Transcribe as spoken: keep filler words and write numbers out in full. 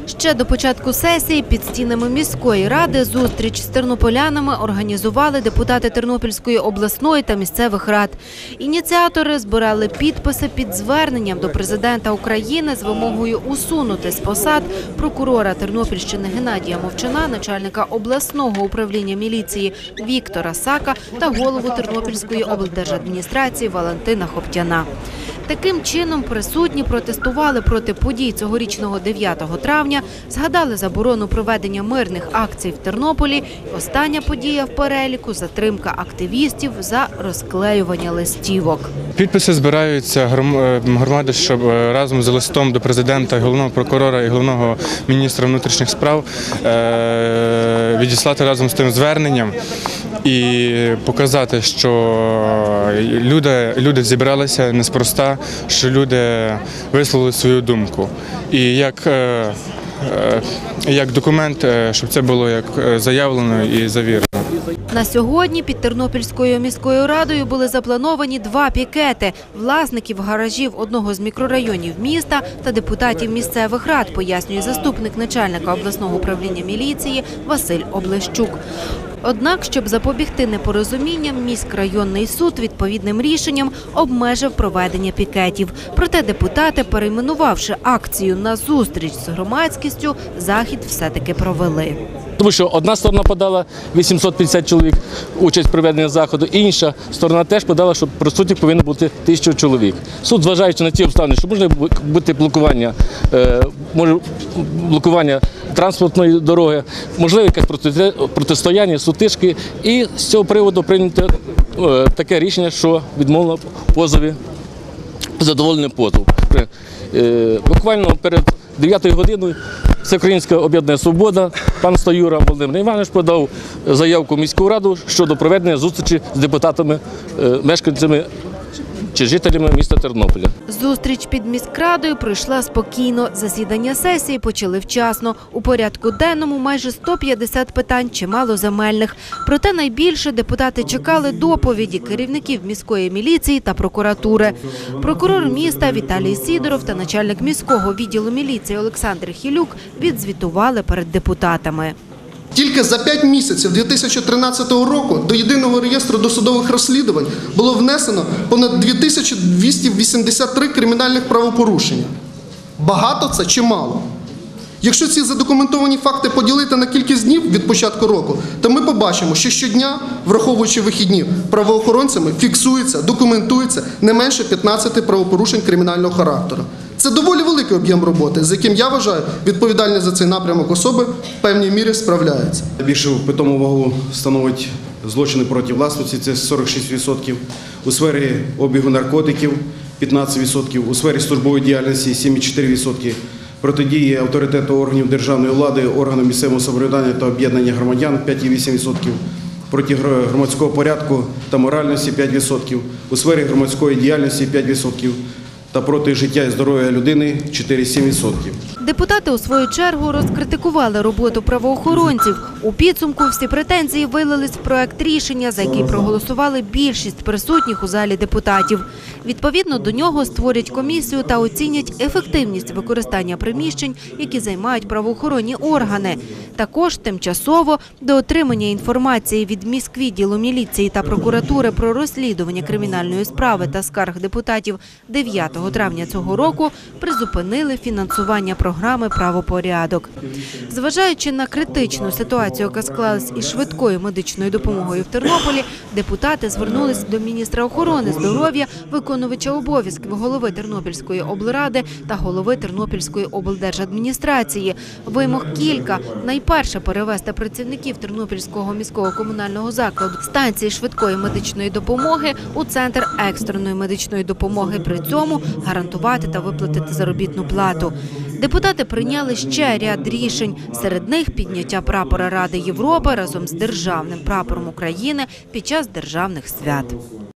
Ще до початку сесії під стінами міської ради зустріч з тернополянами організували депутати Тернопільської обласної та місцевих рад. Ініціатори збирали підписи під зверненням до президента України з вимогою усунути з посад прокурора Тернопільщини Геннадія Мовчана, начальника обласного управління міліції Віктора Сака та голову Тернопільської облдержадміністрації Валентина Хоптяна. Таким чином присутні протестували проти подій цьогорічного дев'ятого травня, згадали заборону проведення мирних акцій в Тернополі. Остання подія в переліку – затримка активістів за розклеювання листівок. Підписи збираються громади, щоб разом з листом до президента, головного прокурора і головного міністра внутрішніх справ відіслати разом з тим зверненням і показати, що люди, люди зібралися неспроста, що люди висловили свою думку. І як, як документ, щоб це було як заявлено і завірено. На сьогодні під Тернопільською міською радою були заплановані два пікети – власників гаражів одного з мікрорайонів міста та депутатів місцевих рад, пояснює заступник начальника обласного управління міліції Василь Облещук. Однак, щоб запобігти непорозумінням, міськрайонний суд відповідним рішенням обмежив проведення пікетів. Проте депутати, перейменувавши акцію на зустріч з громадськістю, захід все-таки провели. Тому що одна сторона подала вісімсот п'ятдесят чоловік участь в проведенні заходу, інша сторона теж подала, що присутніх повинно бути тисяча чоловік. Суд, зважаючи на ті обставини, що може бути блокування, може блокування транспортної дороги, можливе якесь протистояння, сутички, і з цього приводу прийнято таке рішення, що відмовлено позові, задоволений позов. Буквально перед дев'ятою годиною Всеукраїнська об'єднання «Свобода», пан Стоюра Володимир Іванович подав заявку в міську раду щодо проведення зустрічі з депутатами, мешканцями чи жителями міста Тернополя. Зустріч під міськрадою пройшла спокійно. Засідання сесії почали вчасно. У порядку денному майже сто п'ятдесят питань, чимало земельних. Проте найбільше депутати чекали доповіді керівників міської міліції та прокуратури. Прокурор міста Віталій Сідоров та начальник міського відділу міліції Олександр Хілюк відзвітували перед депутатами. Тільки за п'ять місяців дві тисячі тринадцятого року до Єдиного реєстру досудових розслідувань було внесено понад дві тисячі двісті вісімдесят три кримінальних правопорушення. Багато це чи мало? Якщо ці задокументовані факти поділити на кількість днів від початку року, то ми побачимо, що щодня, враховуючи вихідні, правоохоронцями фіксується, документується не менше п'ятнадцяти правопорушень кримінального характеру. Це доволі великий об'єм роботи, з яким, я вважаю, відповідальні за цей напрямок особи в певній мірі справляються. Більшу питому вагу становить злочини проти власності – це сорок шість відсотків, у сфері обігу наркотиків – п'ятнадцять відсотків, у сфері службової діяльності – сім цілих чотири десятих відсотка, протидії авторитету органів державної влади, органів місцевого самоврядування та об'єднання громадян – п'ять цілих вісім десятих відсотка, проти громадського порядку та моральності – п'ять відсотків, у сфері громадської діяльності – п'ять відсотків, та проти життя і здоров'я людини – чотири цілих сім десятих відсотка. Депутати у свою чергу розкритикували роботу правоохоронців. У підсумку всі претензії вилились в проект рішення, за який проголосували більшість присутніх у залі депутатів. Відповідно до нього створять комісію та оцінять ефективність використання приміщень, які займають правоохоронні органи. Також тимчасово до отримання інформації від міськвідділу міліції та прокуратури про розслідування кримінальної справи та скарг депутатів дев'ятого травня цього року призупинили фінансування програми «Правопорядок». Зважаючи на критичну ситуацію, яка склалась із швидкою медичною допомогою в Тернополі, депутати звернулись до міністра охорони здоров'я, виконувача обов'язків голови Тернопільської облради та голови Тернопільської облдержадміністрації. Вимог кілька. Найперше – перевести працівників Тернопільського міського комунального закладу станції швидкої медичної допомоги у центр екстреної медичної допомоги. При цьому гарантувати та виплатити заробітну плату. Депутати прийняли ще ряд рішень. Серед них підняття прапора Ради Європи разом з державним прапором України під час державних свят.